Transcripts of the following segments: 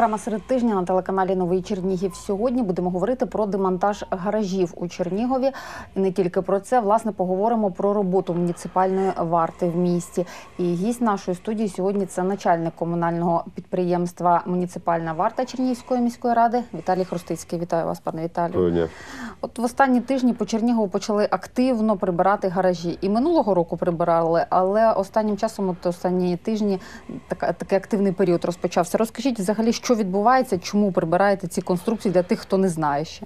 Програма «Серед тижня» на телеканалі «Новий Чернігів». Сьогодні будемо говорити про демонтаж гаражів у Чернігові. І не тільки про це. Власне, поговоримо про роботу муніципальної варти в місті. І гість нашої студії сьогодні – це начальник комунального підприємства «Муніципальна варта» Чернігівської міської ради Віталій Хрустицький. Вітаю вас, пане Віталію. От в останні тижні по Чернігову почали активно прибирати гаражі. І минулого року прибирали, але останнім часом, останні тижні, такий активний період розпочався. Розкажіть взагалі, що відбувається, чому прибираєте ці конструкції для тих, хто не знає ще?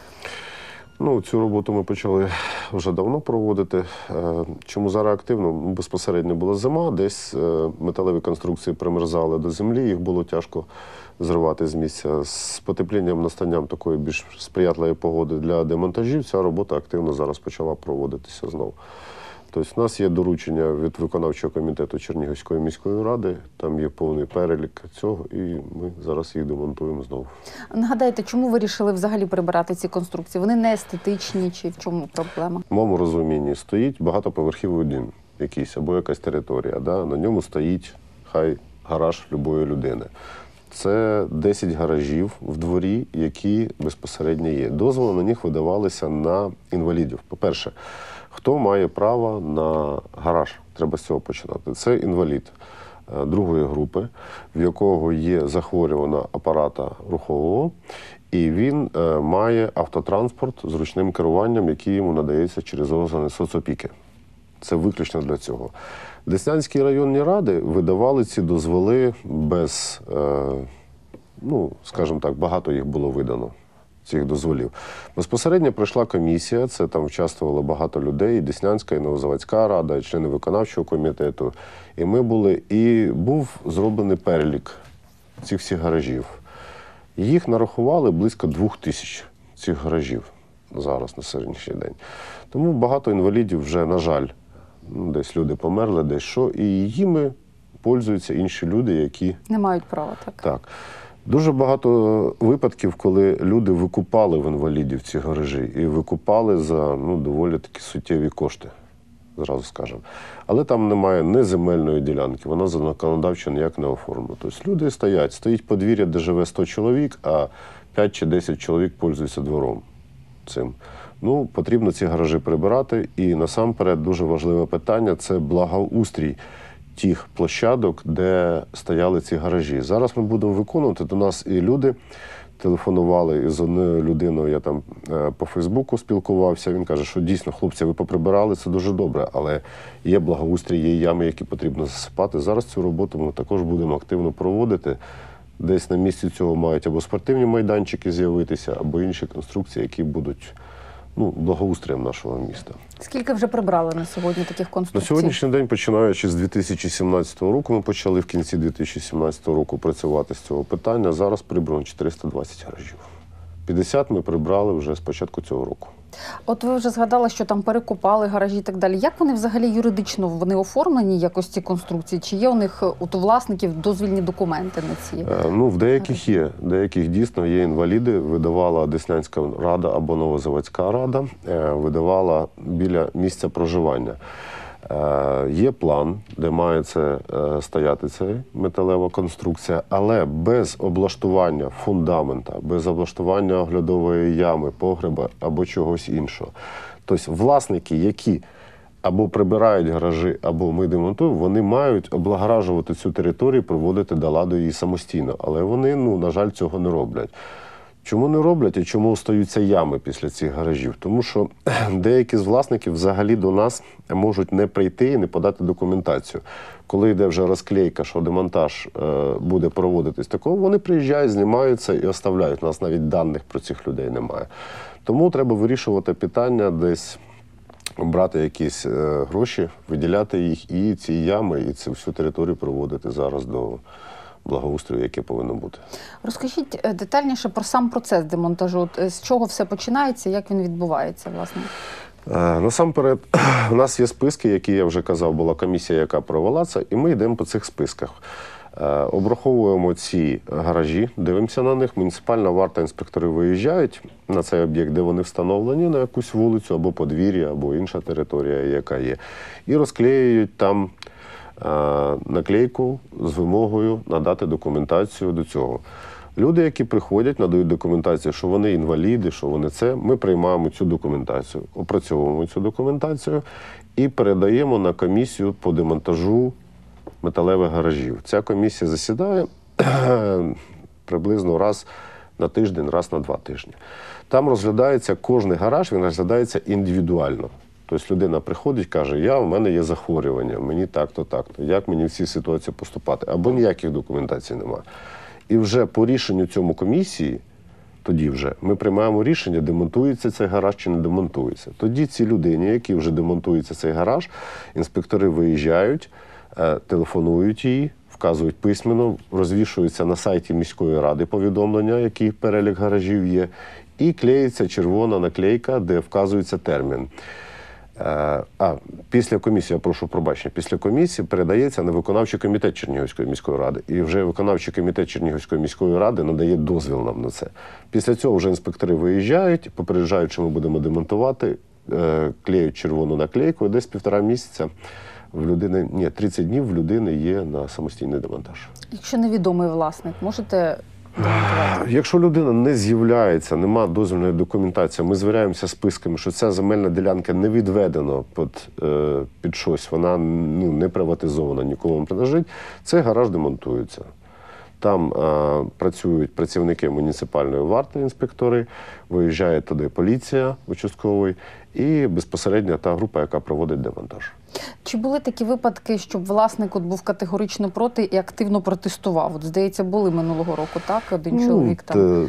Цю роботу ми почали вже давно проводити. Чому зараз активно? Безпосередньо була зима, десь металеві конструкції примерзали до землі, їх було тяжко зривати з місця. З потеплінням, настанням такої більш сприятливої погоди для демонтажів, ця робота активно зараз почала проводитися знову. Тобто у нас є доручення від виконавчого комітету Чернігівської міської ради, там є повний перелік цього, і ми зараз їх демонтуємо знову. Нагадайте, чому ви вирішили взагалі прибирати ці конструкції? Вони не естетичні, чи в чому проблема? В моєму розумінні стоїть багатоповерховий дім якийсь, або якась територія, да? На ньому стоїть хай гараж любої людини. Це 10 гаражів в дворі, які безпосередньо є. Дозволи на них видавалися на інвалідів. По-перше, хто має право на гараж? Треба з цього починати. Це інвалід другої групи, в якого є захворювання апарата рухового, і він має автотранспорт з ручним керуванням, який йому надається через органи соцопіки. Це виключно для цього. Деснянські районні ради видавали ці дозволи без, скажімо так, багато їх було видано, цих дозволів. Безпосередньо пройшла комісія, це там участвувало багато людей, і Деснянська, і Новозаводська рада, і члени виконавчого комітету. І ми були, і був зроблений перелік цих всіх гаражів. Їх нарахували близько 2000 цих гаражів зараз на сьогоднішній день. Тому багато інвалідів вже, на жаль, десь люди померли, десь що, і їми пользуються інші люди, які не мають права, так? Так. Дуже багато випадків, коли люди викупали в інвалідів ці гаражі, і викупали за доволі такі суттєві кошти, зразу скажемо. Але там немає ні земельної ділянки, вона законодавчо ніяк не оформлена. Тобто люди стоїть подвір'я, де живе 100 чоловік, а 5 чи 10 чоловік пользуються двором цим. Потрібно ці гаражі прибирати, і насамперед дуже важливе питання – це благоустрій тих площадок, де стояли ці гаражі. Зараз ми будемо виконувати. До нас і люди телефонували, і з одною людиною я там по Фейсбуку спілкувався. Він каже, що дійсно, хлопці, ви поприбирали, це дуже добре, але є благоустрій, є ями, які потрібно засипати. Зараз цю роботу ми також будемо активно проводити. Десь на місці цього мають або спортивні майданчики з'явитися, або інші конструкції, які будуть благоустроєм нашого міста. Скільки вже прибрали на сьогодні таких конструкцій? На сьогоднішній день, починаючи з 2017 року, ми почали в кінці 2017 року працювати з цього питання. Зараз прибрано 420 гаражів. 50 ми прибрали вже з початку цього року. От ви вже згадали, що там перекупали гаражі і так далі. Як вони взагалі юридично оформлені, якось ці конструкції? Чи є у них, у власників, дозвільні документи на ці? В деяких є. В деяких дійсно є інваліди. Видавала Деснянська рада або Новозаводська рада, видавала біля місця проживання. Є план, де має стояти ця металева конструкція, але без облаштування фундамента, без облаштування оглядової ями, погреба або чогось іншого. Тобто власники, які або прибирають гаражі, або ми демонтуємо, вони мають облагоражувати цю територію, приводити до ладу її самостійно. Але вони, на жаль, цього не роблять. Чому не роблять і чому остаються ями після цих гаражів? Тому що деякі з власників взагалі до нас можуть не прийти і не подати документацію. Коли йде вже розклейка, що демонтаж буде проводитись такого, вони приїжджають, знімаються і оставляють. У нас навіть даних про цих людей немає. Тому треба вирішувати питання десь, брати якісь гроші, виділяти їх і ці ями, і цю всю територію проводити зараз до благоустрою, яке повинно бути. Розкажіть детальніше про сам процес демонтажу. З чого все починається, як він відбувається, власне? Насамперед, у нас є списки, які, я вже казав, була комісія, яка провела це, і ми йдемо по цих списках. Обраховуємо ці гаражі, дивимося на них. Муніципальна варта, інспектори виїжджають на цей об'єкт, де вони встановлені, на якусь вулицю, або подвір'я, або інша територія, яка є. І розклеюють там наклейку з вимогою надати документацію до цього. Люди, які приходять, надають документацію, що вони інваліди, що вони це, ми приймаємо цю документацію, опрацьовуємо цю документацію і передаємо на комісію по демонтажу металевих гаражів. Ця комісія засідає приблизно раз на тиждень, раз на 2 тижні. Там розглядається кожний гараж, він розглядається індивідуально. Тобто людина приходить, каже, в мене є захворювання, мені так-то, так-то. Як мені в цій ситуації поступати? Або ніяких документацій немає. І вже по рішенню цьому комісії, тоді вже ми приймаємо рішення, демонтується цей гараж чи не демонтується. Тоді цій людині, які вже демонтується цей гараж, інспектори виїжджають, телефонують їй, вказують письменно, розвішуються на сайті міської ради повідомлення, який перелік гаражів є, і клеїться червона наклейка, де вказується термін. Після комісії, я прошу пробачення, після комісії передається на виконавчий комітет Чернігівської міської ради. І вже виконавчий комітет Чернігівської міської ради надає дозвіл нам на це. Після цього вже інспектори виїжджають, попереджають, що ми будемо демонтувати, клеють червону наклейку, і десь 1,5 місяця в людини, 30 днів в людини є на самостійний демонтаж. Якщо невідомий власник, можете демонтувати? Якщо людина не з'являється, немає дозвільної документації, ми звіряємося списками, що ця земельна ділянка не відведена під щось, вона не приватизована, нікому не принадлежить, цей гараж демонтується. Там працюють працівники муніципальної варти, інспектори, виїжджає туди поліція участковий і безпосередньо та група, яка проводить демонтаж. Чи були такі випадки, щоб власник був категорично проти і активно протестував? Здається, були минулого року, так? Один чоловік там.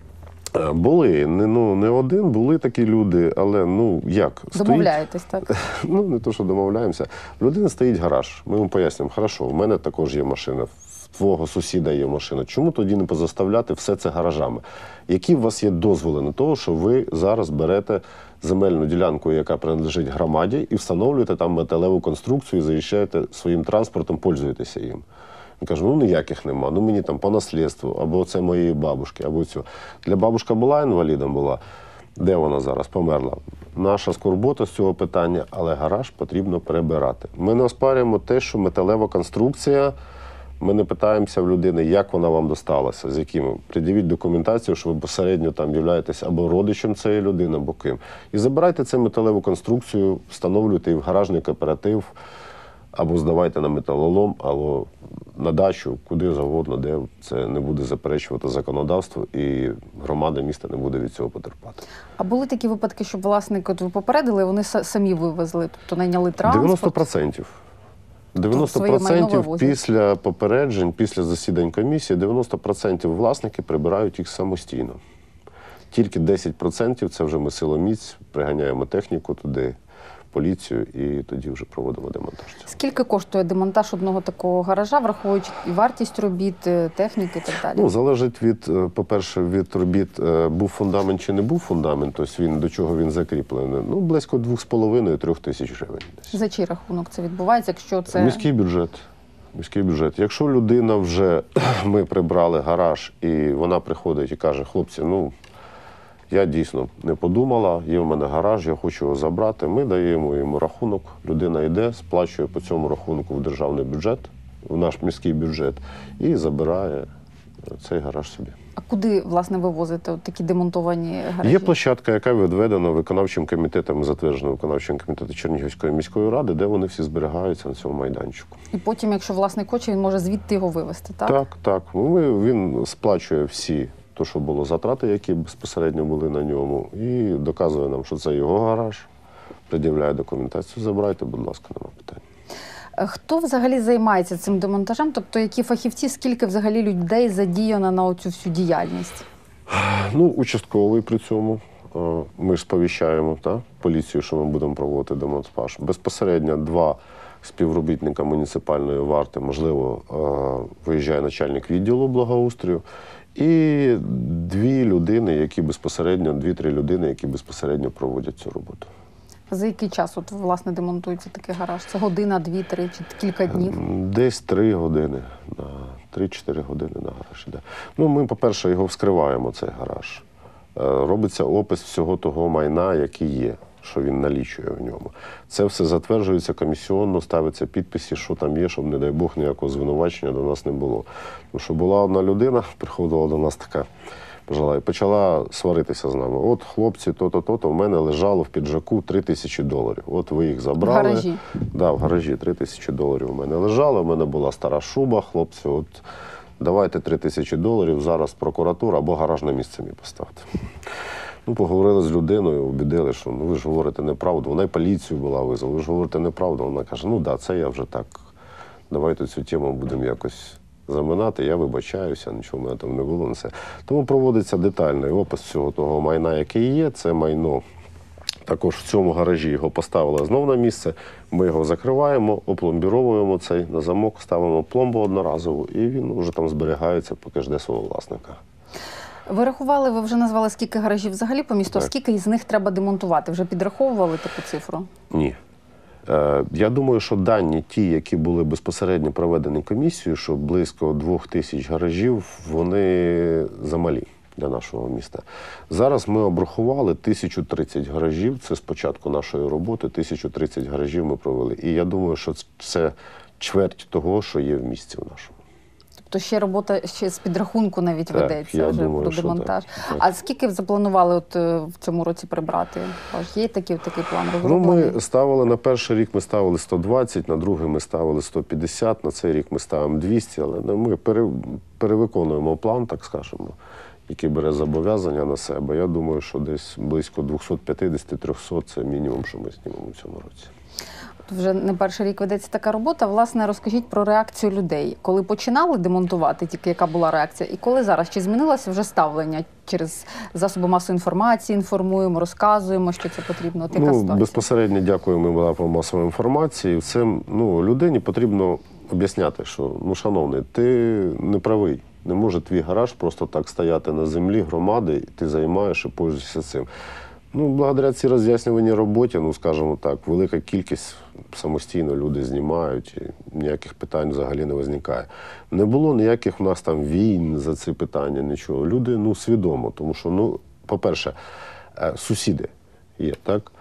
Були. Не один, були такі люди, але як? Домовляєтесь, так? Не то, що домовляємося. В людини стоїть гараж. Ми йому пояснюємо, хорошо, в мене також є машина, в твого сусіда є машина. Чому тоді не позаставляти все це гаражами? Які у вас є дозволи на те, що ви зараз берете земельну ділянку, яка принадлежить громаді, і встановлюєте там металеву конструкцію, і заїжджаєте своїм транспортом, пользуєтеся їм? Він каже, ніяких нема, мені там по наслідству, або це моєї бабушки, або цього. Для бабушка була інвалідом, була. Де вона зараз? Померла. Наша скорбота з цього питання, але гараж потрібно перебирати. Ми не оспарюємо те, що металева конструкція, ми не питаємося в людини, як вона вам досталася, з якими. Пред'явіть документацію, що ви безпосередньо там являєтесь або родичем цієї людини, або ким. І забирайте цю металеву конструкцію, встановлюйте її в гаражний кооператив, або здавайте на металолом, або на дачу, куди завгодно, де це не буде заперечувати законодавство, і громада міста не буде від цього потерпати. А були такі випадки, щоб власник, ви попередили, вони самі вивезли, тобто найняли транспорт? 90%. 90% після попереджень, після засідань комісії, 90% власники прибирають їх самостійно. Тільки 10% це вже ми силоміць, приганяємо техніку туди, поліцію, і тоді вже проводимо демонтаж. Скільки коштує демонтаж одного такого гаража, враховуючи вартість робіт, техніки і так далі? Залежить по-перше, від робіт, був фундамент чи не був фундамент, тобто до чого він закріплений. Близько 2,5–3 тисяч гривень. За чий рахунок це відбувається, якщо це… Міський бюджет. Міський бюджет. Якщо людина вже, ми прибрали гараж, і вона приходить і каже, хлопці, я дійсно не подумала, є в мене гараж, я хочу його забрати. Ми даємо йому рахунок, людина йде, сплачує по цьому рахунку в державний бюджет, в наш міський бюджет, і забирає цей гараж собі. А куди, власне, вивозите такі демонтовані гаражі? Є площадка, яка відведена виконавчим комітетом, затверджена виконавчим комітетом Чернігівської міської ради, де вони всі зберігаються на цьому майданчику. І потім, якщо власник хоче, він може звідти його вивезти, так? Так. Він сплачує всі що було затрати, які безпосередньо були на ньому, і доказує нам, що це його гараж, пред'являє документацію, забирайте, будь ласка, нема питань. Хто взагалі займається цим демонтажем? Тобто, які фахівці, скільки взагалі людей задіяно на оцю всю діяльність? Участковий при цьому. Ми ж сповіщаємо поліцію, що ми будемо проводити демонтаж. Безпосередньо 2 співробітника муніципальної варти, можливо, виїжджає начальник відділу благоустрою, і 2 людини, які безпосередньо, 2-3 людини, які безпосередньо проводять цю роботу. За який час, власне, демонтується такий гараж? Це година, 2-3 чи кілька днів? Десь 3 години, 3-4 години на гараж іде. Ми, по-перше, його вскриваємо, цей гараж. Робиться опис всього того майна, який є. що він налічує в ньому. Це все затверджується комісіонно, ставиться підписи, що там є, щоб, не дай Бог, ніякого звинувачення до нас не було. Тому що була одна людина, приходила до нас така пожила, і почала сваритися з нами. От, хлопці, то-то, в мене лежало в піджаку $3000. От ви їх забрали. В гаражі? Да, в гаражі $3000 у мене лежало, у мене була стара шуба, хлопці, от давайте $3000 зараз прокуратура або гаражне місце мені поставте. Ну, поговорили з людиною, убідили, що ви ж говорите неправду. Вона й поліцію була визвала, ви ж говорите неправду. Вона каже, ну да, це я вже так, давайте цю тему будемо якось заминати, я вибачаюся, нічого в мене там не було. Не все. Тому проводиться детальний опис всього того майна, яке є. Це майно також в цьому гаражі його поставили знову на місце. Ми його закриваємо, опломбіровуємо цей на замок, ставимо пломбу одноразову, і він вже там зберігається, поки жде свого власника. Ви рахували, ви вже назвали, скільки гаражів взагалі по місту, Так. скільки із них треба демонтувати? Вже підраховували таку цифру? Ні. Я думаю, що дані ті, які були безпосередньо проведені комісією, що близько 2000 гаражів, вони замалі для нашого міста. Зараз ми обрахували 1030 гаражів, це з початку нашої роботи, 1030 гаражів ми провели. І я думаю, що це чверть того, що є в місті в нашому. Тобто ще робота ще з підрахунку навіть Так, ведеться я вже думаю, про що демонтаж. так. А скільки запланували в цьому році прибрати? Є такий план Ну, розроблений? ми ставили на перший рік ми ставили 120, на другий ми ставили 150, на цей рік ми ставимо 200, але ми перевиконуємо план, так скажемо, який бере зобов'язання на себе. Я думаю, що десь близько 250-300 – це мінімум, що ми знімемо в цьому році. Вже не перший рік ведеться така робота. Власне, розкажіть про реакцію людей. Коли починали демонтувати, тільки яка була реакція, і коли зараз? Чи змінилося вже ставлення? Через засоби масової інформації інформуємо, розказуємо, що це потрібно? От яка ситуація? Безпосередньо дякуємо по масовій інформації. Це, людині потрібно об'ясняти, що, шановний, ти не правий. Не може твій гараж просто так стояти на землі громади, і ти займаєш і пользуєшся цим. Благодаря цій роз'яснюваній роботі, скажімо так, велика кількість самостійно люди знімають, і ніяких питань взагалі не виникає. Не було ніяких у нас там війн за ці питання, нічого. Люди, свідомо, тому що, по-перше, сусіди є, так?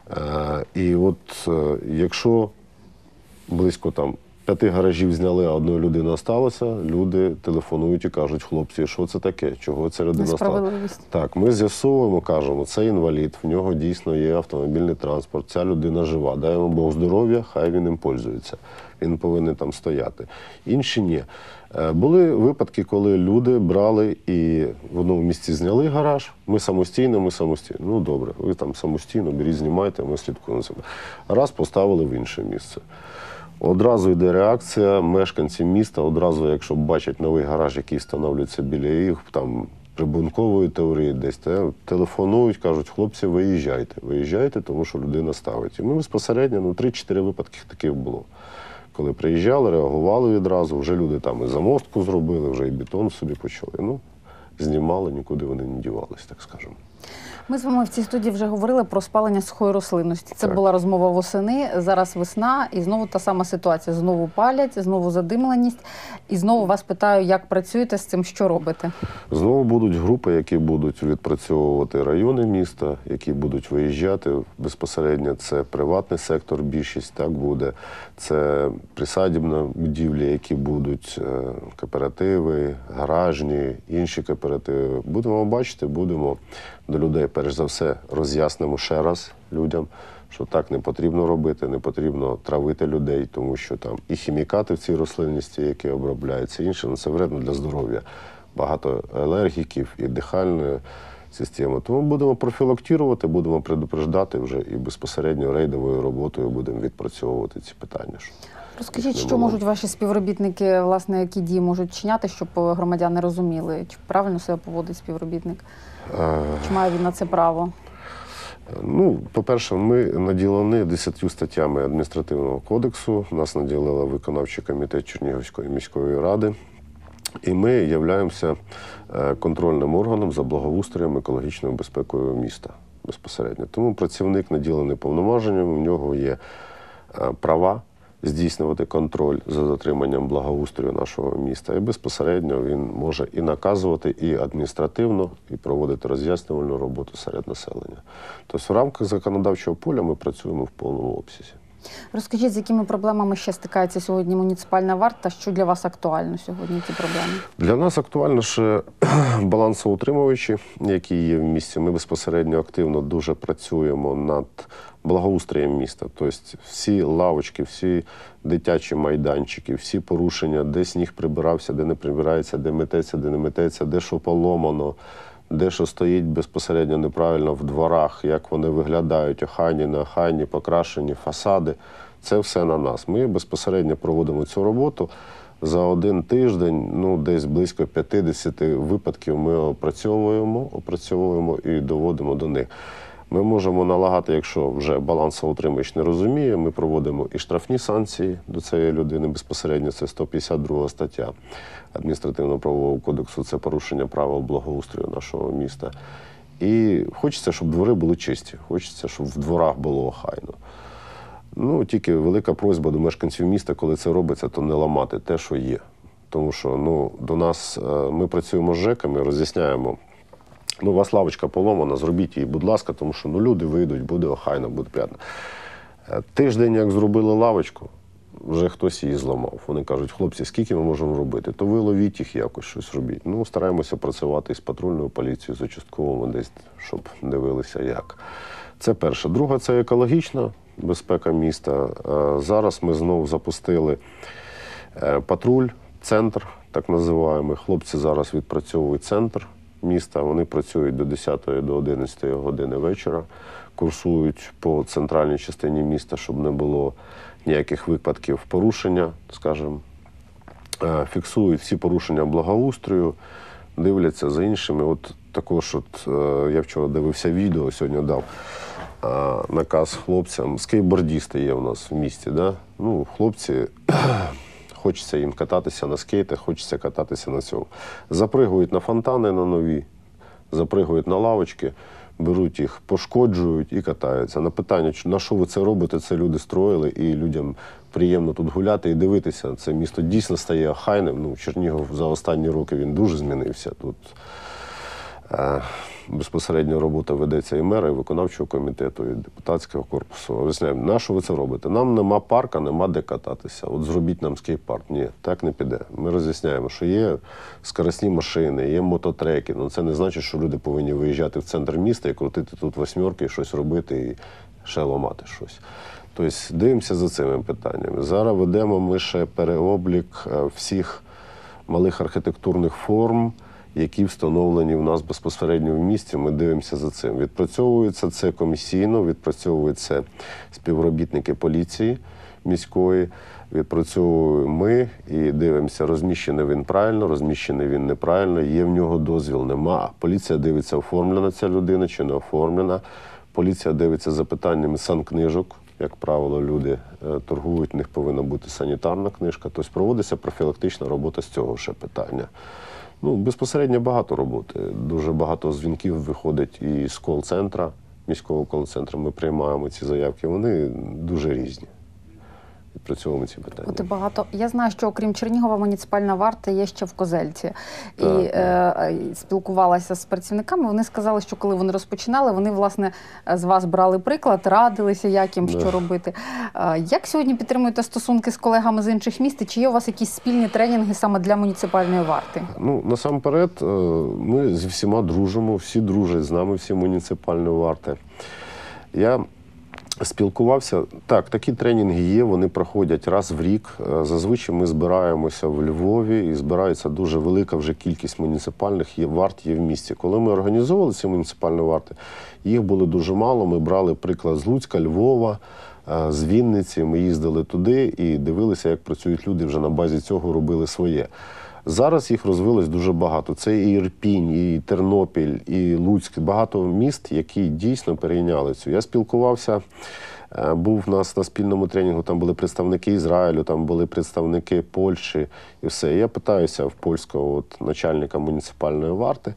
І от якщо близько там 5 гаражів зняли, а одної людини залишилося, люди телефонують і кажуть, хлопці, що це таке, чого ця людина стала? Несправедливість. Так, ми з'ясовуємо, кажемо, це інвалід, в нього дійсно є автомобільний транспорт, ця людина жива, дай йому Бог здоров'я, хай він ним пользується. Він повинен там стояти. Інші ні. Були випадки, коли люди брали і в одному місці зняли гараж, ми самостійно. Ну добре, ви там самостійно, беріть, знімайте, ми слідкуємо за себе. Раз поставили в інше місце. Одразу йде реакція, мешканці міста одразу, якщо бачать новий гараж, який встановлюється біля їх, там прибункової теорії десь, телефонують, кажуть, хлопці, виїжджайте, тому що людина ставить. І ми безпосередньо, 3-4 випадки таких було. Коли приїжджали, реагували відразу, вже люди там і замостку зробили, вже і бетон собі почали. Знімали, нікуди вони не дівались, так скажемо. Ми з вами в цій студії вже говорили про спалення сухої рослинності. Це була розмова восени, зараз весна, і знову та сама ситуація. Знову палять, знову задимленість. І знову вас питаю, як працюєте з цим, що робите? Знову будуть групи, які будуть відпрацьовувати райони міста, які будуть виїжджати безпосередньо. Це приватний сектор, більшість так буде. Це присадібні будівлі, які будуть кооперативи, гаражні, інші кооперативи. Будемо бачити, будемо до людей, перш за все, роз'яснимо ще раз людям, що так не потрібно робити, не потрібно травити людей, тому що там і хімікати в цій рослинності, які обробляються, інше, це вредно для здоров'я. Багато алергіків і дихальної системи. Тому будемо профілактувати, будемо предупреждати вже і безпосередньо рейдовою роботою будемо відпрацьовувати ці питання. Розкажіть, що можуть ваші співробітники, власне, які дії можуть вчиняти, щоб громадяни розуміли, чи правильно себе поводить співробітник? Чи має він на це право? По-перше, ми наділені 10 статтями адміністративного кодексу. Нас наділила виконавчий комітет Чернігівської міської ради. І ми являємося контрольним органом за благоустроєм, екологічною безпекою міста безпосередньо. Тому працівник наділений повноваженням, у нього є права здійснювати контроль за дотриманням благоустрою нашого міста. І безпосередньо він може і наказувати, і адміністративно, і проводити роз'яснювальну роботу серед населення. Тобто в рамках законодавчого поля ми працюємо в повному обсязі. Розкажіть, з якими проблемами ще стикається сьогодні муніципальна варта? Що для вас актуально сьогодні, ці проблеми? Для нас актуально ще балансоутримувачі, які є в місті. Ми безпосередньо активно дуже працюємо над благоустроєм міста. Тобто всі лавочки, всі дитячі майданчики, всі порушення, де сніг прибирався, де не прибирається, де мететься, де не мететься, де що поломано, де що стоїть безпосередньо неправильно в дворах, як вони виглядають, охайні, неохайні, покрашені фасади. Це все на нас. Ми безпосередньо проводимо цю роботу. За один тиждень, десь близько 50 випадків ми опрацьовуємо і доводимо до них. Ми можемо налагати, якщо вже балансоутримувач не розуміє, ми проводимо і штрафні санкції до цієї людини безпосередньо, це 152 стаття Адміністративно-правового кодексу, це порушення правил благоустрою нашого міста. І хочеться, щоб двори були чисті, хочеться, щоб в дворах було охайно. Тільки велика просьба до мешканців міста, коли це робиться, то не ламати те, що є. Тому що до нас, ми працюємо з ЖЕКами, роз'ясняємо, у вас лавочка поломана, зробіть її, будь ласка, тому що люди вийдуть, буде охайно, буде приємно. Тиждень, як зробили лавочку, вже хтось її зламав. Вони кажуть, хлопці, скільки ми можемо робити? То ви ловіть їх якось, щось робіть. Стараємося працювати з патрульною поліцією, з участковими десь, щоб дивилися як. Це перше. Друге, це екологічна безпека міста. Зараз ми знову запустили патруль, центр, так називаємо. Хлопці зараз відпрацьовують центр міста. Вони працюють до 10 до 11 години вечора, курсують по центральній частині міста, щоб не було ніяких випадків порушення, скажімо. Фіксують всі порушення благоустрою, дивляться за іншими. Також я вчора дивився відео, сьогодні дав наказ хлопцям. Скейтбордісти є у нас в місті. Да? Хлопці, хочеться їм кататися на скейтах, хочеться кататися на цьому. Запригують на фонтани на нові, запригують на лавочки, беруть їх, пошкоджують і катаються. На питання, на що ви це робите, це люди строїли, і людям приємно тут гуляти і дивитися. Це місто дійсно стає охайним. Чернігів за останні роки він дуже змінився. Тут безпосередньо робота ведеться і мера, і виконавчого комітету, і депутатського корпусу. Об'ясняємо, на що ви це робите? Нам нема парка, нема де кататися. Зробіть нам скейт-парк. Ні, так не піде. Ми роз'ясняємо, що є скоростні машини, є мототреки. Це не значить, що люди повинні виїжджати в центр міста і крутити тут восьмерки, щось робити і ще ламати щось. Тобто дивимося за цими питаннями. Зараз ведемо ми ще переоблік всіх малих архітектурних форм, які встановлені в нас безпосередньо в місті, ми дивимося за цим. Відпрацьовується це комісійно, відпрацьовуються співробітники поліції міської, відпрацьовуємо ми і дивимося, розміщений він правильно, розміщений він неправильно, є в нього дозвіл, нема. Поліція дивиться, оформлена ця людина чи не оформлена. Поліція дивиться за питаннями санкнижок. Як правило, люди торгують, в них повинна бути санітарна книжка. Тобто проводиться профілактична робота з цього ще питання. Безпосередньо багато роботи. Дуже багато дзвінків виходить і з кол-центра, міського кол-центру. Ми приймаємо ці заявки. Вони дуже різні. Відпрацьовуємо ці питання. Багато. Я знаю, що окрім Чернігова, муніципальна варта є ще в Козельці. І спілкувалася з працівниками. Вони сказали, що коли вони розпочинали, вони, власне, з вас брали приклад, радилися, як їм, що робити. Як сьогодні підтримуєте стосунки з колегами з інших міст? І чи є у вас якісь спільні тренінги саме для муніципальної варти? Насамперед, ми зі всіма дружимо, всі дружать з нами, всі муніципальні варти. Я спілкувався. Так, такі тренінги є, вони проходять раз в рік. Зазвичай ми збираємося в Львові і збирається дуже велика вже кількість муніципальних варт є в місті. Коли ми організовували ці муніципальні варти, їх було дуже мало. Ми брали приклад з Луцька, Львова, з Вінниці. Ми їздили туди і дивилися, як працюють люди, вже на базі цього робили своє. Зараз їх розвилось дуже багато. Це і Ірпінь, і Тернопіль, і Луцьк. Багато міст, які дійсно перейняли цю. Я спілкувався, був у нас на спільному тренінгу, там були представники Ізраїлю, там були представники Польщі і все. Я питаюся в польського начальника муніципальної варти,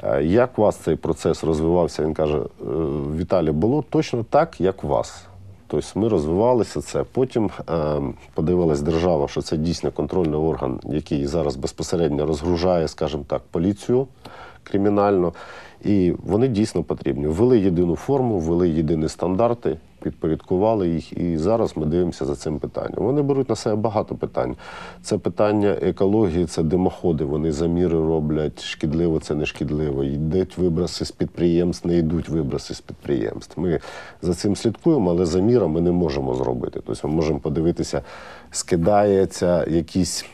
як у вас цей процес розвивався. Він каже, Віталій, було точно так, як у вас. Тобто ми розвивалися це. Потім подивилась держава, що це дійсно контрольний орган, який зараз безпосередньо розгружає, скажімо так, поліцію кримінальну. І вони дійсно потрібні. Ввели єдину форму, ввели єдині стандарти, підпорядкували їх, і зараз ми дивимося за цим питанням. Вони беруть на себе багато питань. Це питання екології, це димоходи, вони заміри роблять, шкідливо це не шкідливо. Йдуть виброси з підприємств, не йдуть виброси з підприємств. Ми за цим слідкуємо, але заміра ми не можемо зробити. Тобто ми можемо подивитися, скидається якісь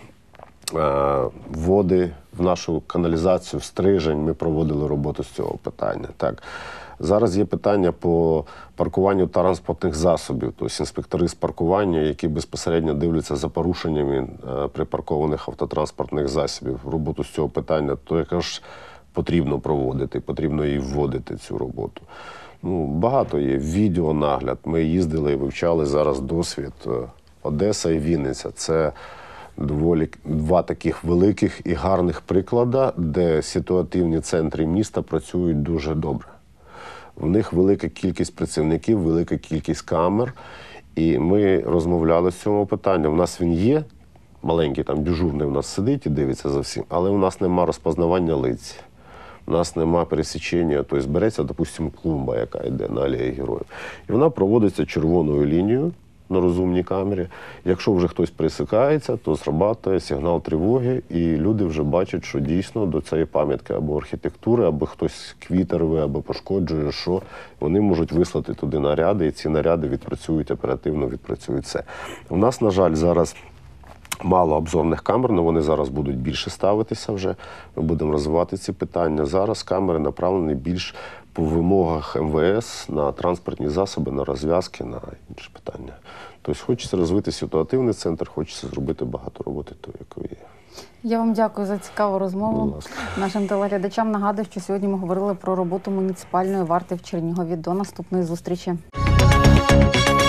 води в нашу каналізацію, стрижень. Ми проводили роботу з цього питання. Так. Зараз є питання по паркуванню транспортних засобів. Тобто інспектори з паркування, які безпосередньо дивляться за порушеннями припаркованих автотранспортних засобів. Роботу з цього питання, то якраз потрібно проводити, потрібно і вводити цю роботу. Ну, багато є. Відеонагляд. Ми їздили і вивчали зараз досвід. Одеса і Вінниця. Це два таких великих і гарних приклади, де ситуативні центри міста працюють дуже добре. В них велика кількість працівників, велика кількість камер. І ми розмовляли з цього питання. У нас він є, маленький там дежурний у нас сидить і дивиться за всім, але у нас нема розпознавання лиць. У нас нема пересічення, тобто береться, допустимо, клумба, яка йде на алеї Героїв. І вона проводиться червоною лінією на розумній камері. Якщо вже хтось пересікається, то зрабатує сигнал тривоги, і люди вже бачать, що дійсно до цієї пам'ятки або архітектури, або хтось квіти рве, або пошкоджує, що вони можуть вислати туди наряди, і ці наряди відпрацюють оперативно, відпрацюють це. У нас, на жаль, зараз мало обзорних камер, але вони зараз будуть більше ставитися вже. Ми будемо розвивати ці питання. Зараз камери направлені більш по вимогах МВС на транспортні засоби, на розв'язки, на інші питання. Тобто хочеться розвити ситуативний центр, хочеться зробити багато роботи, то якої є. Я вам дякую за цікаву розмову. Нашим телеглядачам нагадую, що сьогодні ми говорили про роботу муніципальної варти в Чернігові. До наступної зустрічі.